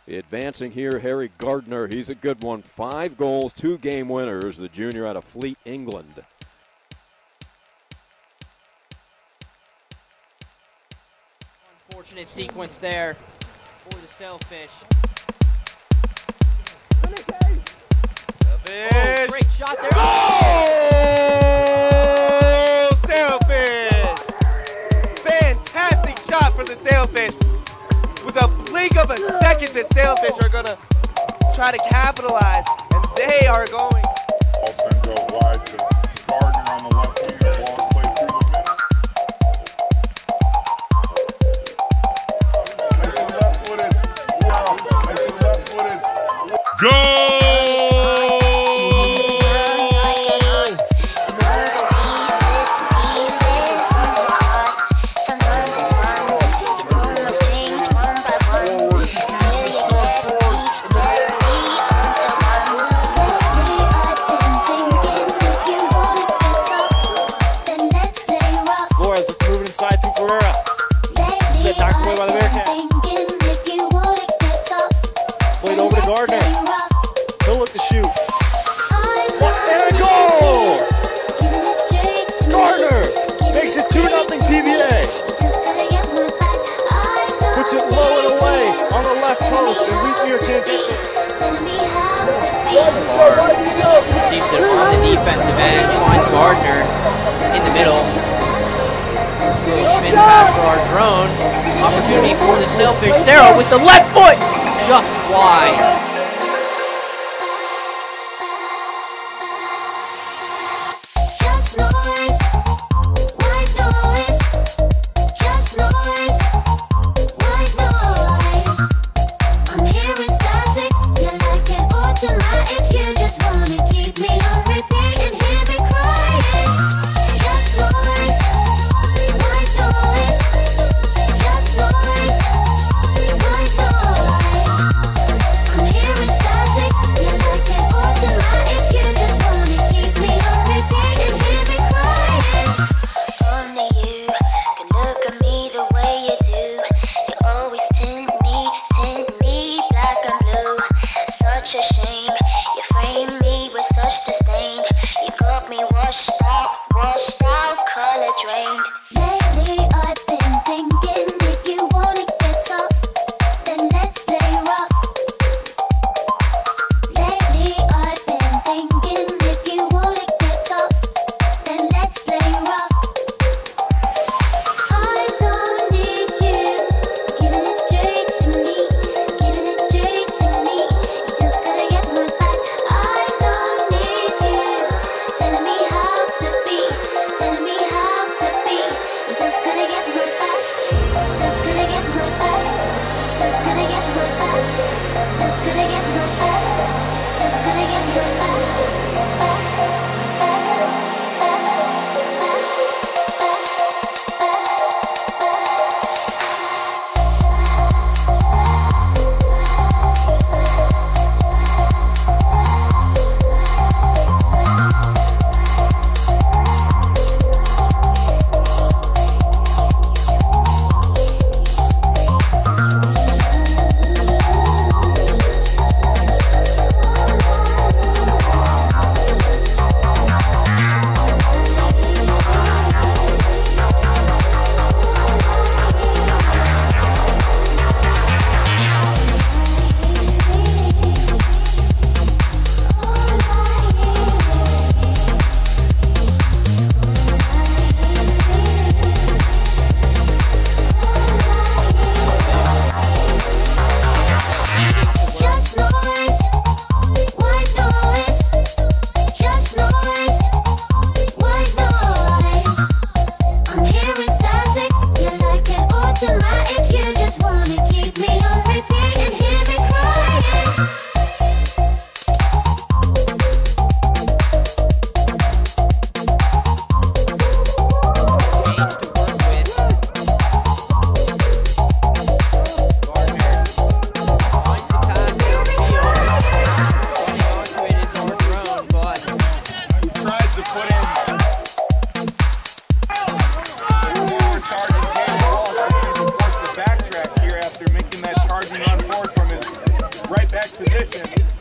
Advancing here, Harry Gardner. He's a good one. 5 goals, 2 game winners. The junior out of Fleet, England. Unfortunate sequence there for the Sailfish. Oh, great shot there. Goal! Sailfish! Fantastic shot for the Sailfish. With a blink of a second, the Sailfish are going to try to capitalize, and they are going. Ball sent out wide to Gardner on the left wing. The ball played through the middle. Nice and left-footed. Wow, nice and left-footed. Goal! Inside to Ferreira. Set knocked away by the Bearcats. Played over to Gardner. He'll look to shoot. And a goal! Gardner makes it 2-0 PBA. Puts it low and away on the left post, and Wheatmere can't get there. Receives it on the defensive end, finds Gardner in the middle. Spin pass for our drone. Opportunity for the Sailfish. Sarah with the left foot, just wide. position.